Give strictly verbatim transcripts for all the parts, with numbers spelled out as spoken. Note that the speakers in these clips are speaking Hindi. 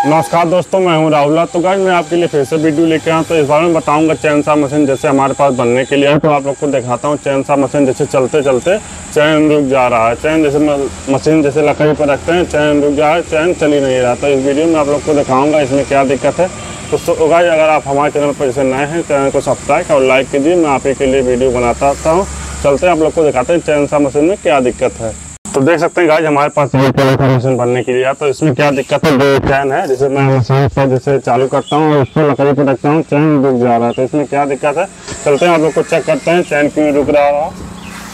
नमस्कार दोस्तों, मैं हूं राहुल। तो गाइस मैं आपके लिए फिर से वीडियो लेके आया। तो इस बारे में बताऊंगा चैन सा मशीन जैसे हमारे पास बनने के लिए है। तो आप लोग को दिखाता हूं चैन सा मशीन जैसे चलते चलते चैन रुक जा रहा है। चैन जैसे मशीन जैसे लकड़ी पर रखते हैं, चैन रुक जा है, चैन चल ही नहीं रहा। तो इस वीडियो में आप लोग को दिखाऊंगा इसमें क्या दिक्कत है। तो गाइस अगर आप हमारे चैनल पर जैसे नए हैं, चैनल को सब्सक्राइब और लाइक कीजिए। मैं आप के लिए वीडियो बनाता रहता हूँ। चलते हैं आप लोग को दिखाते हैं चैन सा मशीन में क्या दिक्कत है। तो देख सकते हैं गाइस हमारे पास मशीन बनने के लिए। तो इसमें क्या दिक्कत है, दो चैन है जिसे मैं मशीन पर जैसे चालू करता हूँ और उसको लकड़ी पर रखता हूँ, चैन रुक जा रहा है। तो इसमें क्या दिक्कत है, चलते हैं आप लोग को चेक करते हैं चैन क्यों रुक रहा है।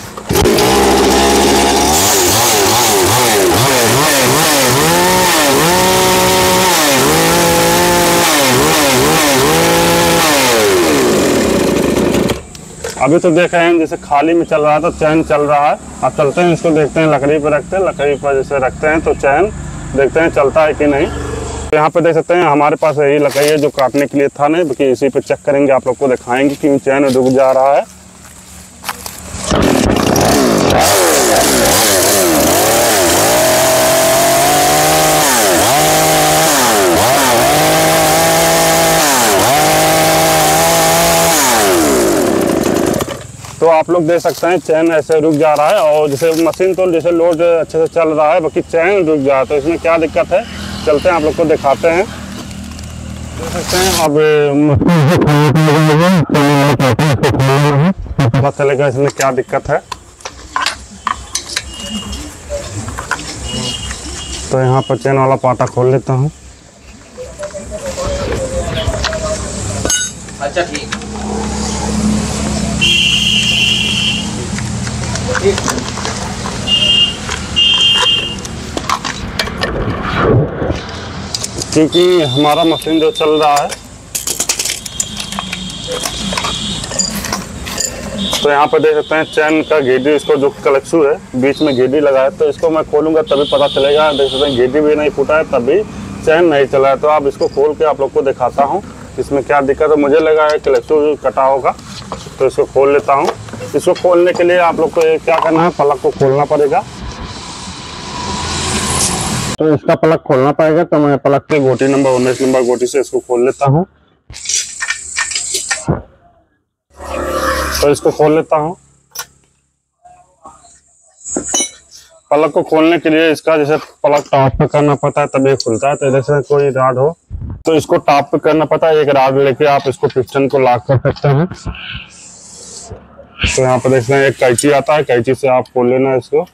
अभी तो देख रहे हैं जैसे खाली में चल रहा था, चैन चल रहा है। अब चलते हैं इसको देखते हैं, लकड़ी पर रखते हैं, लकड़ी पर जैसे रखते हैं तो चैन देखते हैं चलता है कि नहीं। तो यहाँ पे देख सकते हैं हमारे पास यही लकड़ी है जो काटने के लिए था नहीं, बल्कि इसी पे चेक करेंगे, आप लोग को दिखाएंगे कि चैन रुक जा रहा है। तो आप लोग देख सकते हैं चैन ऐसे रुक जा रहा है, और जैसे मशीन तो जैसे लोड अच्छे से चल रहा है, बाकी चैन रुक जा रहा है। तो इसमें क्या दिक्कत है, चलते हैं आप लोग को दिखाते हैं। देख सकते हैं अब पता चलेगा इसमें क्या दिक्कत है। तो यहाँ पर चैन वाला पाटा खोल लेता हूँ। अच्छा ठीक क्योंकि हमारा मशीन जो चल रहा है, तो यहाँ पे देख सकते हैं चैन का घेडी, इसको जो कलेक्सू है बीच में घेडी लगा है। तो इसको मैं खोलूंगा तभी पता चलेगा। देख सकते हैं घेडी भी नहीं फूटा है, तभी चैन नहीं चला है। तो आप इसको खोल के आप लोग को दिखाता हूँ इसमें क्या दिक्कत है। मुझे लगा है कलेक्सू कटा होगा, तो इसको खोल लेता हूँ। इसको खोलने के लिए आप लोग को क्या करना है, प्लग को खोलना पड़ेगा। तो इसका प्लग खोलना पड़ेगा। तो मैं प्लग के गोटी नंबर उन्नीस नंबर गोटी से इसको खोल लेता हूँ। तो इसको खोल लेता हूँ। प्लग को खोलने के लिए इसका जैसे प्लग टॉप पे करना पड़ता है तभी खुलता है। तो जैसे कोई राड हो तो इसको टॉप पे करना पड़ता है। एक राड लेके आप इसको पिस्टन को लॉक कर सकते हैं। तो यहाँ पर देखते हैं एक कैंची आता है, कैंची से आप खोल लेना है इसको।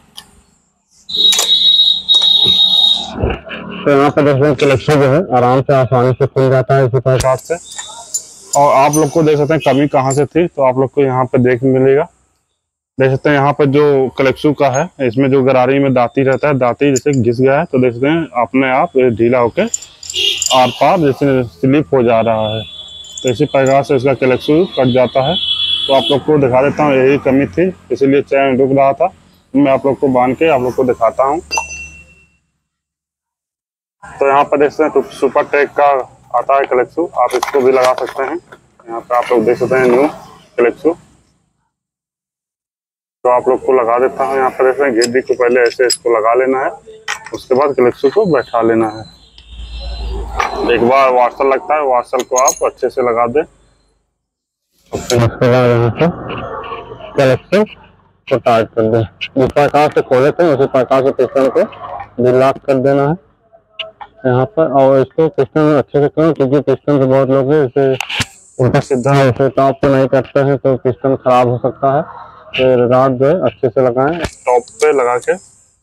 तो यहाँ पर देखते हैं कलेक्शन जो है आराम से आसानी से खुल जाता है इसी प्रकार से। और आप लोग को देख सकते हैं कमी कहाँ से थी, तो आप लोग को यहाँ पे देख मिलेगा। देख सकते हैं यहाँ पर जो कलेक्सू का है, इसमें जो गरारी में दांती रहता है, दांती जैसे घिस गया है। तो देख सकते हैं अपने आप ढीला होके आर पार जैसे स्लिप हो जा रहा है। तो इसी प्रकार से इसका कलेक्सू कट जाता है। तो आप लोग को दिखा देता हूँ, यही कमी थी इसीलिए चैन रुक रहा था। मैं आप लोग को बांध के आप लोग को दिखाता हूँ। तो यहाँ पर देखते हैं तो सुपर टेक का आता है कलेक्सू, आप इसको भी लगा सकते हैं। यहाँ पे आप लोग देख सकते हैं न्यू कलेक्सू। तो आप लोग को लगा देता हूँ। यहाँ पर देखते हैं घेडी को पहले ऐसे इसको लगा लेना है, उसके बाद कलेक्सू को बैठा लेना है। एक बार वाशर लगता है, वाशर को आप अच्छे से लगा दें। कलेक्सू को टाइट कर दें, जिस प्रकार से खोले थे उसी प्रकार से पिस्टन को भी लॉक कर देना है यहाँ पर। और इसको पिस्टन अच्छे से करें, क्योंकि पिस्टन से बहुत लोग इसे उल्टा सीधा ऐसे टॉप पे नहीं करते हैं तो पिस्टन खराब हो सकता है। तो राड जो है अच्छे से लगाएं, टॉप पे लगा के।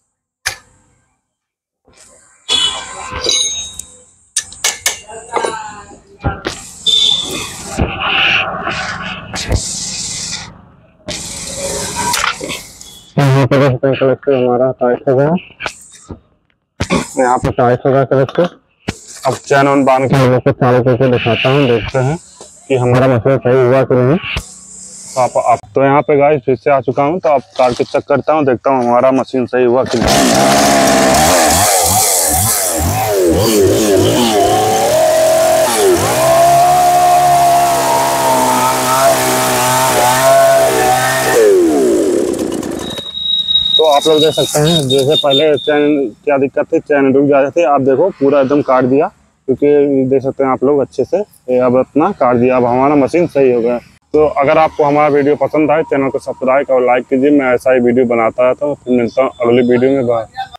यहाँ पे देखते हैं कलेक्टर हमारा टाइट हो गया, यहाँ पे टाइट हो गया कलेक्टर। अब चैन ऑन बांध के हम लोग को चालू करके दिखाता हूँ, देखते हैं कि हमारा मसला सही हुआ कि नहीं। तो आप, आप तो यहाँ पे गाइस फिर से आ चुका हूँ। तो आप कार के चेक करता हूँ, देखता हूँ हमारा मशीन सही हुआ कि नहीं। तो आप लोग देख सकते हैं जैसे पहले चैन क्या दिक्कत थी, चैन रुक जाते थे। आप देखो पूरा एकदम काट दिया, क्योंकि देख सकते हैं आप लोग अच्छे से ये अब अपना काट दिया। अब हमारा मशीन सही हो गया। तो अगर आपको हमारा वीडियो पसंद आए, चैनल को सब्सक्राइब और लाइक कीजिए। मैं ऐसा ही वीडियो बनाता रहता हूँ। फिर मिलता हूँ अगली वीडियो में। बाय।